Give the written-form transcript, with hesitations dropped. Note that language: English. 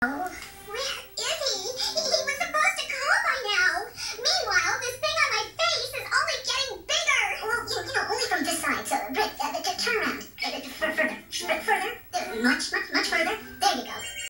Oh, where is he? He was supposed to call by now. Meanwhile, this thing on my face is only getting bigger. Well, only from this side. So, Britt, turn around. Further. Much further.